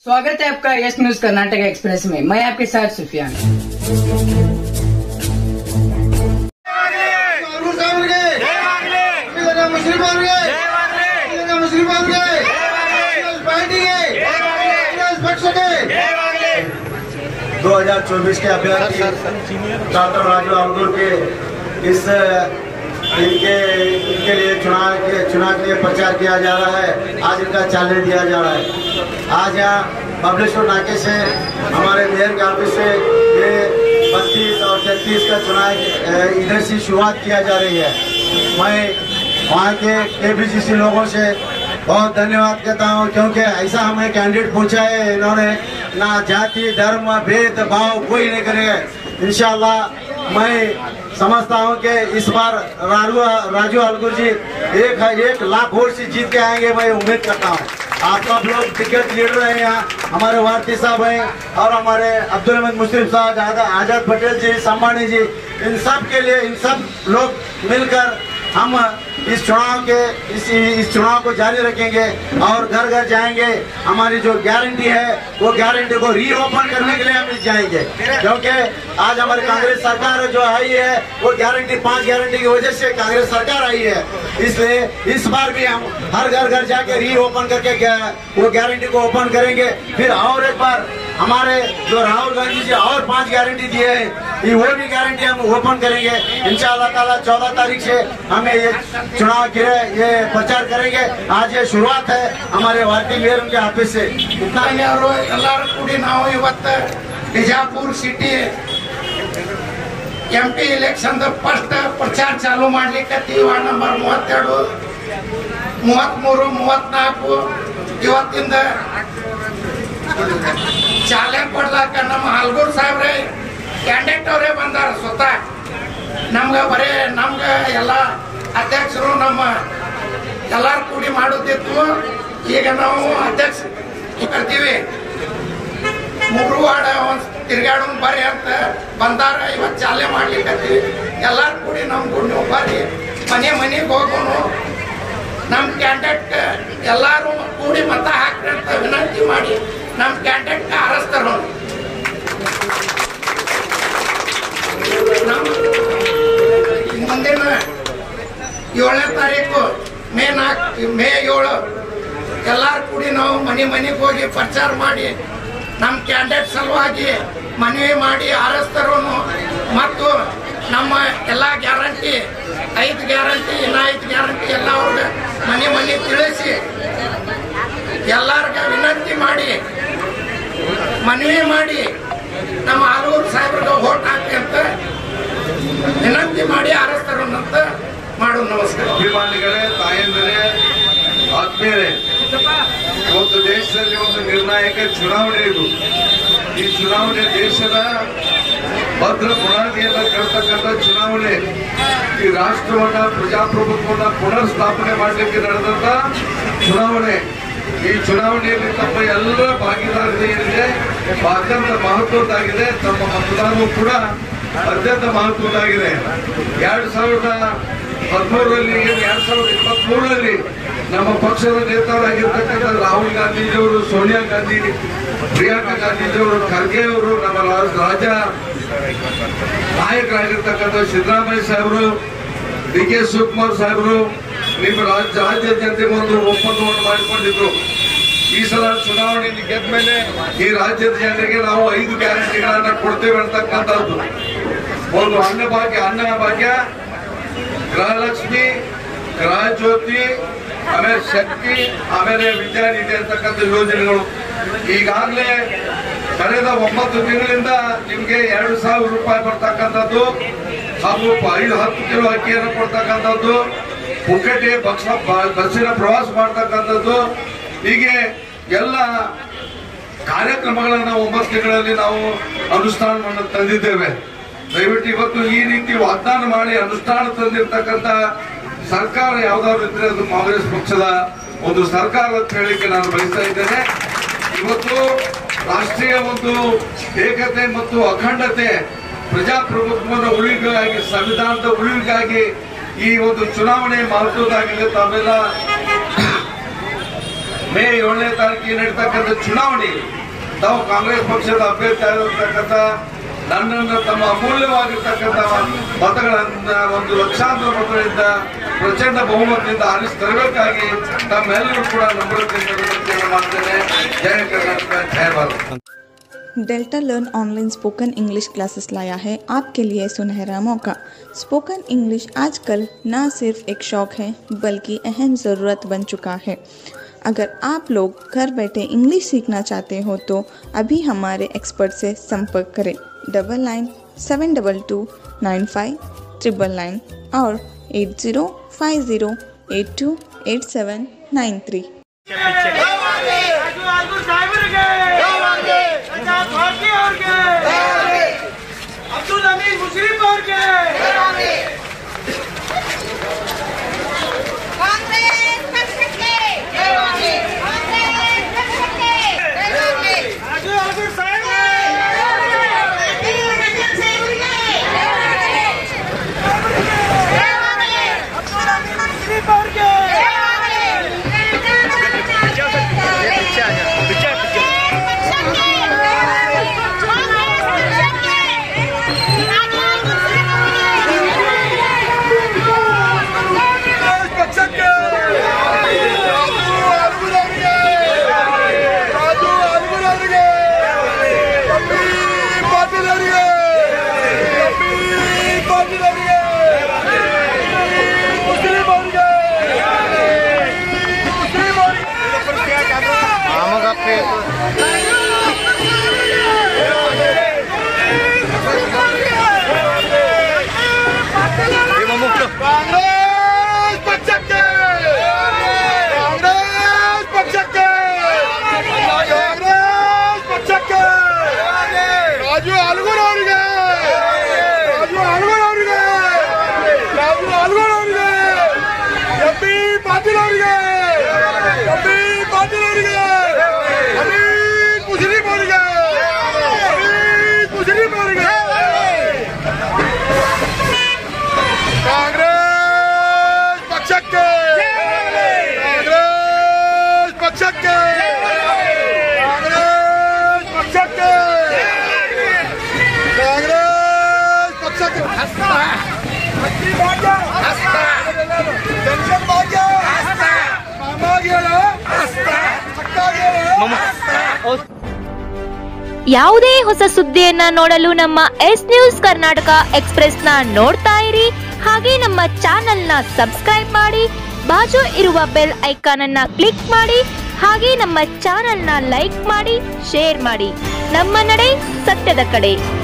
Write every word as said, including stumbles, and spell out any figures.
स्वागत है आपका यस न्यूज कर्नाटक एक्सप्रेस में। मैं आपके साथ सुफियान। दो हजार चौबीस के अभ्यर्थी डॉक्टर राजू अलगुर के इस इनके इनके लिए चुनाव के चुनाव के लिए प्रचार किया जा रहा है। आज इनका चैलेंज दिया जा रहा है। आज यहाँ बबलेश्वर नाके से हमारे मेयर के ऑफिस से ये बत्तीस और तैतीस का चुनाव इधर से शुरुआत किया जा रही है। मैं वहाँ के केबीसीसी लोगों से बहुत धन्यवाद कहता हूँ, क्योंकि ऐसा हमें कैंडिडेट पूछा है, इन्होंने ना जाति धर्म भेद भाव कोई नहीं करेगा। इंशाल्लाह मैं समझता हूँ कि इस बार राजू राजू अलगुर जी एक एक लाख वोट से जीत के आएंगे। मैं उम्मीद करता हूँ आप सब लोग टिकट लीडर हैं, यहाँ हमारे वारती साहब हैं और हमारे अब्दुल रहमान मुस्लिम साहब, आजाद पटेल जी, संबानी जी, इन सब के लिए इन सब लोग मिलकर हम इस चुनाव के इस इस चुनाव को जारी रखेंगे और घर घर जाएंगे। हमारी जो गारंटी है वो गारंटी को रीओपन करने के लिए हम जाएंगे, क्योंकि आज हमारी कांग्रेस सरकार जो आई है वो गारंटी पांच गारंटी की वजह से कांग्रेस सरकार आई है। इसलिए इस बार भी हम हर घर घर जाके रीओपन करके वो गारंटी को ओपन करेंगे। फिर और एक बार हमारे जो राहुल गांधी जी और पांच गारंटी दिए हैं वो भी गारंटी हम ओपन करेंगे। इंशाअल्लाह ताला चौदह तारीख से हमें ये चुनाव के ये प्रचार करेंगे। आज ये शुरुआत है हमारे वार्ती मेयर के ऑफिस से। Bijapur city MP election first प्रचार चालू ಮಾಡ್ಲಿಕ್ಕೆ ವಾರ್ಡ್ ನಂಬರ್ ಮೂವತ್ತೆರಡು ಮೂವತ್ಮೂರು ಮೂವತ್ನಾಲ್ಕು ಇವತ್ತಿಂದ ಚಾಲನೆ ಕೊಡ್ಲಾಕ ನಮ್ಮ ಹಲ್ಗೂರ್ ಸಾಹೇಬ್ರೆ ಕ್ಯಾಂಡಿಡೇಟ್ ಅವರೇ ಬಂದಾರ ಸ್ವತಃ ನಮ್ಗ ಬರೇ ನಮ್ಗ ಎಲ್ಲ ಅಧ್ಯಕ್ಷರು ನಮ್ಮ ಎಲ್ಲಾರು ಕೂಡಿ ಮಾಡೋದಿತ್ತು। ಈಗ ನಾವು ಅಧ್ಯಕ್ಷ ಕರ್ತೀವಿ ಮೂರು ವಾರ್ಡ್ ತಿರ್ಗಾಡೋನ್ ಬರ್ರಿ ಅಂತ ಬಂದಾರ। ಇವತ್ತು ಚಾಲನೆ ಮಾಡ್ಲಿಕ್ಕೆ ಎಲ್ಲಾರು ಕೂಡಿ ನಮ್ ಗುಂಡು ಬರ್ರಿ ಮನೆ ಮನೆಗೆ ಹೋಗೋನು ನಮ್ ಕ್ಯಾಂಡಿಡೇಟ್ ಎಲ್ಲಾರು ಕೂಡಿ ಮತ ಹಾಕ್ರಿ ಅಂತ ವಿನಂತಿ ಮಾಡಿ ನಮ್ ಕ್ಯಾಂಡಿಡೇಟ್ ಆರಿಸ್ತಾರ। ಮುಂದಿನ ಏಳನೇ ತಾರೀಕು ಮೇ ನಾಲ್ಕು ಮೇ ಏಳು ಎಲ್ಲಾರು ಕೂಡಿ ನಾವು ಮನೆ ಮನೆಗೆ ಹೋಗಿ ಪ್ರಚಾರ ಮಾಡಿ ನಮ್ಮ ಕ್ಯಾಂಡಿಡೇಟ್ ಸಲುವಾಗಿ ಮನವಿ ಮಾಡಿ ಆರಿಸ್ತಾರೋನು ಮತ್ತು ನಮ್ಮ ಎಲ್ಲ ಗ್ಯಾರಂಟಿ ಐದು ಗ್ಯಾರಂಟಿ ಇನ್ನ ಐದು ಗ್ಯಾರಂಟಿ ಎಲ್ಲ ಅವ್ರಿಗೆ ಮನೆ ಮನೆ ತಿಳಿಸಿ ಎಲ್ಲಾರ್ಗ ವಿನಂತಿ ಮಾಡಿ ಮನವಿ ಮಾಡಿ ನಮ್ಮ ಆಲೂರು ಸಾಹೇಬ್ರಿಗೆ ವೋಟ್ ಹಾಕಿ ಅಂತ ವಿನಂತಿ ಮಾಡಿ ಆರಿಸ್ತಾರೋನಂತ ಮಾಡೋದು। ನಮಸ್ಕಾರ ಅಭಿಮಾನಿಗಳೇ, ತಾಯಂದಿರೇ, ಆತ್ಮೀಯರೇ, ಇವತ್ತು ದೇಶದಲ್ಲಿ ಒಂದು ನಿರ್ಣಾಯಕ ಚುನಾವಣೆ ಇದು। ಈ ಚುನಾವಣೆ ದೇಶದ ಭದ್ರ ಬುನಾದಿಯನ್ನ ಕಟ್ತಕ್ಕಂಥ ಚುನಾವಣೆ। ಈ ರಾಷ್ಟ್ರವನ್ನ ಪ್ರಜಾಪ್ರಭುತ್ವವನ್ನ ಪುನರ್ ಸ್ಥಾಪನೆ ಮಾಡಲಿಕ್ಕೆ ನಡೆದಂತ ಚುನಾವಣೆ। ಈ ಚುನಾವಣೆಯಲ್ಲಿ ತಮ್ಮ ಎಲ್ಲರ ಭಾಗಿದಾರತೆ ಏನಿದೆ ಅತ್ಯಂತ ಮಹತ್ವದ್ದಾಗಿದೆ। ತಮ್ಮ ಮತದಾನವೂ ಕೂಡ ಅತ್ಯಂತ ಮಹತ್ವದ್ದಾಗಿದೆ। ಎರಡ್ ಸಾವಿರದ ಹದಿಮೂರರಲ್ಲಿ ಎರಡ್ ಸಾವಿರದ ಇಪ್ಪತ್ತ್ ಮೂರರಲ್ಲಿ ನಮ್ಮ ಪಕ್ಷದ ನೇತಾರರಾಗಿರ್ತಕ್ಕಂಥ ರಾಹುಲ್ ಗಾಂಧೀಜಿಯವರು, ಸೋನಿಯಾ ಗಾಂಧಿ, ಪ್ರಿಯಾಂಕಾ ಗಾಂಧೀಜಿಯವರು, ಖರ್ಗೆ ಅವರು, ನಮ್ಮ ರಾಜ್ಯ ನಾಯಕರಾಗಿರ್ತಕ್ಕಂಥ ಸಿದ್ದರಾಮಯ್ಯ ಸಾಹೇಬರು, ಡಿ ಕೆ ಶಿವಕುಮಾರ್ ಸಾಹೇಬರು ನಿಮ್ಮ ರಾಜ್ಯ ರಾಜ್ಯ ಜನತೆ ಒಂದು ಒಪ್ಪಂದವನ್ನು ಮಾಡಿಕೊಂಡಿದ್ರು। ಈ ಸಲ ಚುನಾವಣೆಯಲ್ಲಿ ಗೆದ್ದ ಮೇಲೆ ಈ ರಾಜ್ಯದ ಜನರಿಗೆ ನಾವು ಐದು ಗ್ಯಾರಂಟಿಗಳನ್ನ ಕೊಡ್ತೇವೆ ಅಂತಕ್ಕಂಥದ್ದು ಒಂದು ಅನ್ನ ಭಾಗ್ಯ ಅನ್ನ ಭಾಗ್ಯ, ಗೃಹಲಕ್ಷ್ಮಿ, ಗೃಹ ಜ್ಯೋತಿ, ಆಮೇಲೆ ಶಕ್ತಿ, ಆಮೇಲೆ ವಿದ್ಯಾನಿಧಿ ಅಂತಕ್ಕಂಥ ಯೋಜನೆಗಳು ಈಗಾಗಲೇ ಕಳೆದ ಒಂಬತ್ತು ತಿಂಗಳಿಂದ ನಿಮ್ಗೆ ಎರಡು ಸಾವಿರ ರೂಪಾಯಿ ಬರ್ತಕ್ಕಂಥದ್ದು ಹಾಗೂ ಐದು ಹತ್ತು ಕಿಲೋ ಅಕ್ಕಿಯನ್ನು ಕೊಡ್ತಕ್ಕಂಥದ್ದು, ಪುಕ್ಕಟೆ ಬಸ್ ಬಸ್ಸಿನ ಪ್ರವಾಸ ಮಾಡ್ತಕ್ಕಂಥದ್ದು, ಹೀಗೆ ಎಲ್ಲ ಕಾರ್ಯಕ್ರಮಗಳನ್ನ ಒಂಬತ್ತು ತಿಂಗಳಲ್ಲಿ ನಾವು ಅನುಷ್ಠಾನವನ್ನು ತಂದಿದ್ದೇವೆ। ದಯವಿಟ್ಟು ಇವತ್ತು ಈ ರೀತಿ ವಾಗ್ದಾನ ಮಾಡಿ ಅನುಷ್ಠಾನ ತಂದಿರ್ತಕ್ಕಂಥ ಸರ್ಕಾರ ಯಾವ್ದಾದ್ರು ಇದ್ರೆ ಅದು ಕಾಂಗ್ರೆಸ್ ಪಕ್ಷದ ಒಂದು ಸರ್ಕಾರ ಅಂತ ಹೇಳಿಕ್ಕೆ ನಾನು ಬಯಸ್ತಾ ಇದ್ದೇನೆ। ಇವತ್ತು ರಾಷ್ಟ್ರೀಯ ಒಂದು ಏಕತೆ ಮತ್ತು ಅಖಂಡತೆ, ಪ್ರಜಾಪ್ರಭುತ್ವದ ಉಳಿವಿಗಾಗಿ, ಸಂವಿಧಾನದ ಉಳಿವಿಗಾಗಿ ಈ ಒಂದು ಚುನಾವಣೆ ಮಹತ್ವದಾಗಿದೆ। ತಾವೆಲ್ಲ ಮೇ ಏಳನೇ ತಾರೀಕಿಗೆ ನಡೀತಕ್ಕಂಥ ಚುನಾವಣೆ ತಾವು ಕಾಂಗ್ರೆಸ್ ಪಕ್ಷದ ಅಭ್ಯರ್ಥಿ ಆಗಿರ್ತಕ್ಕಂಥ ನನ್ನನ್ನು ತಮ್ಮ ಅಮೂಲ್ಯವಾಗಿರ್ತಕ್ಕಂಥ ಮತಗಳನ್ನ ಒಂದು ಲಕ್ಷಾಂತರ ಮತಗಳಿಂದ ಪ್ರಚಂಡ ಬಹುಮತದಿಂದ ಆರಿಸಿ ತರಬೇಕಾಗಿ ತಮ್ಮೆಲ್ಲರೂ ಕೂಡ ನಂಬುತ್ತಿದ್ದೇನೆ ಮಾಡ್ತೇನೆ. ಜಯ ಕರ್ನಾಟಕ, ಜಯ Bharat. Delta learn online spoken English classes लाया है आपके लिए सुनहरा मौका। स्पोकन इंग्लिश आजकल न सिर्फ एक शौक है बल्कि अहम ज़रूरत बन चुका है। अगर आप लोग घर बैठे इंग्लिश सीखना चाहते हो तो अभी हमारे एक्सपर्ट से संपर्क करें double nine seven double two nine five triple nine और eight zero five zero eight two eight seven nine three. Abdul Amin Musharraf और के कांग्रेस पक्ष के कांग्रेस पक्ष के आजू आजू साहब अब्दुल अमीन मुशर्रफ और के ಯಾವುದೇ ಹೊಸ ಸುದ್ದಿಯನ್ನ ನೋಡಲು ನಮ್ಮ ಎಸ್ ನ್ಯೂಸ್ ಕರ್ನಾಟಕ ಎಕ್ಸ್ಪ್ರೆಸ್ ನ ನೋಡ್ತಾ ಇರಿ. ಹಾಗೆ ನಮ್ಮ ಚಾನೆಲ್ ನ ಸಬ್ಸ್ಕ್ರೈಬ್ ಮಾಡಿ, ಬಾಜು ಇರುವ ಬೆಲ್ ಐಕಾನ್ ಅನ್ನ ಕ್ಲಿಕ್ ಮಾಡಿ. ಹಾಗೆ ನಮ್ಮ ಚಾನೆಲ್ ನ ಲೈಕ್ ಮಾಡಿ, ಶೇರ್ ಮಾಡಿ. ನಮ್ಮ ನಡೆ ಸತ್ಯದ ಕಡೆ.